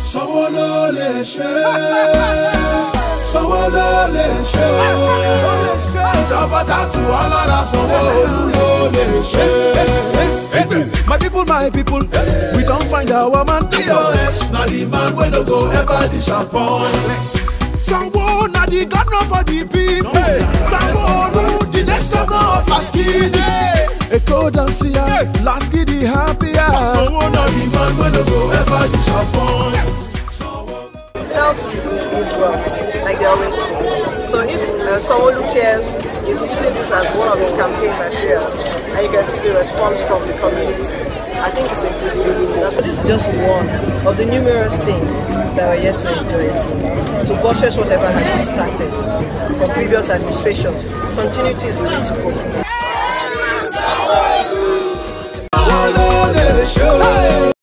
Sanwoolu le ṣe, Sanwoolu le ṣe, Jabata tu alara Sanwoolu le ṣe. My people, we don't find our man. POS, now the man we no go ever disappoint. Sanwo, now the governor for the people. Sanwoolu, the next governor of Laskidi. A code and see ya, Laskidi happier. Sanwo, now the man we no go ever disappoint. Health is wealth, like they always say. So if Sanwoolu cares, is using this as one of his campaign materials, and you can see the response from the community, I think it's a good thing. This is just one of the numerous things that we're yet to enjoy. To buttress whatever has been started from previous administrations, continuity is the way to go.